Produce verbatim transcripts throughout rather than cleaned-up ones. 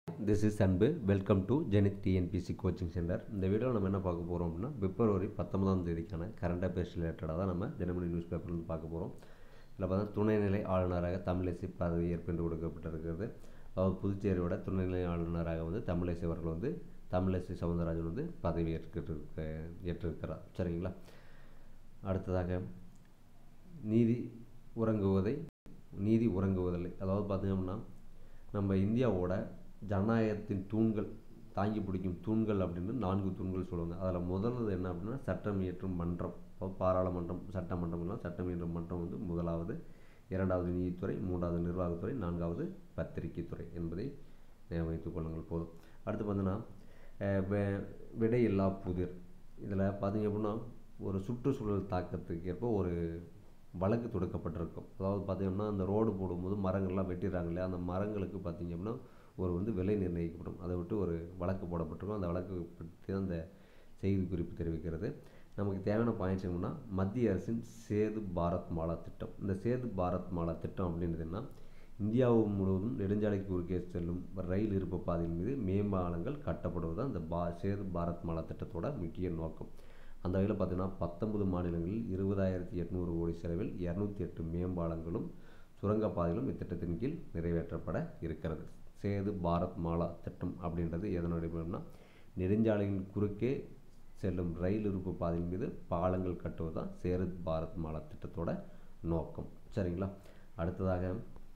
This is Anbu. Welcome to Zenith TNPSC coaching centre. இந்த வீடியோவில் நம்ம என்ன பார்க்க போகிறோம் அப்படின்னா, பிப்ரவரி பத்தொன்பதாம் தேதிக்கான கரண்ட் அஃபேர்ஸ் ரிலேட்டடாக தான் நம்ம தினமணி நியூஸ் பேப்பர்லேருந்து பார்க்க போகிறோம். இதில் பார்த்தா துணைநிலை ஆளுநராக தமிழிசை பதவியேற்பு என்று கொடுக்கப்பட்டிருக்கிறது. அதாவது புதுச்சேரியோட துணைநிலை ஆளுநராக வந்து தமிழிசை அவர்கள் வந்து தமிழிசை சவுந்தரராஜன் வந்து பதவி ஏற்கிட்டு ஏற்றிருக்கிறார். சரிங்களா. அடுத்ததாக நீதி உறங்குவதை நீதி உறங்குவதில்லை. அதாவது பார்த்தீங்கன்னா, நம்ம இந்தியாவோட ஜனநாயகத்தின் தூண்கள், தாங்கி பிடிக்கும் தூண்கள் அப்படின்னு நான்கு தூண்கள் சொல்லுவாங்க. அதில் முதல்வது என்ன அப்படின்னா, சட்டம் இயற்றும் மன்றம். பாராளுமன்றம், சட்டமன்றம்லாம் சட்டம் இயற்றும் மன்றம் வந்து முதலாவது, இரண்டாவது நீதித்துறை, மூன்றாவது நிர்வாகத்துறை, நான்காவது பத்திரிகைத்துறை என்பதை வைத்துக் கொள்ளுங்கள் போதும். அடுத்து பார்த்தீங்கன்னா, விடையில்லா புதிர். இதில் பார்த்தீங்க அப்படின்னா, ஒரு சுற்றுச்சூழல் தாக்கத்துக்கு ஏற்ப ஒரு வழக்கு தொடுக்கப்பட்டிருக்கும். அதாவது பார்த்திங்கன்னா, அந்த ரோடு போடும்போது மரங்கள்லாம் வெட்டிடுறாங்க இல்லையா, அந்த மரங்களுக்கு பார்த்திங்க அப்படின்னா ஒரு வந்து விலை நிர்ணயிக்கப்படும். அதை விட்டு ஒரு வழக்கு போடப்பட்டிருக்கும். அந்த வழக்கு பற்றி அந்த செய்தி குறிப்பு தெரிவிக்கிறது. நமக்கு தேவையான பாயிண்ட்ஸ் என்னன்னா, மத்திய அரசின் சேது பாரத் மாலா திட்டம். இந்த சேது பாரத் மாலா திட்டம் அப்படின்றதுன்னா, இந்தியாவு முழுவதும் நெடுஞ்சாலைக்கு குறுக்கே செல்லும் ரயில் இருப்பு பாதையின் மீது மேம்பாலங்கள் கட்டப்படுவது தான் இந்த பா சேது பாரத் மாலா திட்டத்தோட முக்கிய நோக்கம். அந்த வகையில் பார்த்தீங்கன்னா, பத்தொன்பது மாநிலங்களில் இருபதாயிரத்தி எட்நூறு கோடி செலவில் இரநூத்தி எட்டு மேம்பாலங்களும் சுரங்கப்பாதைகளும் இத்திட்டத்தின் கீழ் நிறைவேற்றப்பட இருக்கிறது. சேது பாரத் மாலா திட்டம் அப்படின்றது எதனுடைய நெடுஞ்சாலையின் குறுக்கே செல்லும் ரயில் இருப்பு பாதையின் மீது பாலங்கள் கட்டுவது தான் சேது பாரத் மாலா திட்டத்தோட நோக்கம். சரிங்களா. அடுத்ததாக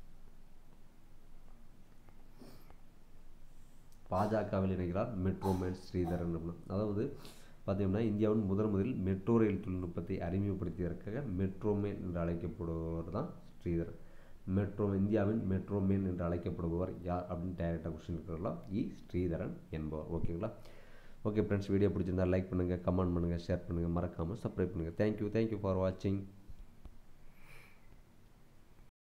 பாஜகவில் இணைகிறார் மெட்ரோமேன் ஸ்ரீதரன். அதாவது பார்த்தீங்கன்னா, இந்தியாவின் முதன் முதலில் மெட்ரோ ரயில் தொழில்நுட்பத்தை அறிமுகப்படுத்தியதற்காக மெட்ரோமேன் என்று அழைக்கப்படுபவர் தான் ஸ்ரீதரன். மெட்ரோ இந்தியாவின் மெட்ரோமேன் என்று அழைக்கப்படுபவர் யார் அப்படின்னு டைரெக்டாக கொஸ்டின் இருக்கிறலாம். இ ஸ்ரீதரன் என்பவர். ஓகேங்களா. ஓகே ஃப்ரெண்ட்ஸ், வீடியோ பிடிச்சிருந்தால் லைக் பண்ணுங்கள், கமெண்ட் பண்ணுங்கள், ஷேர் பண்ணுங்கள், மறக்காமல் சப்ஸ்கிரைப் பண்ணுங்கள். தேங்க்யூ தேங்க்யூ ஃபார் வாட்சிங்.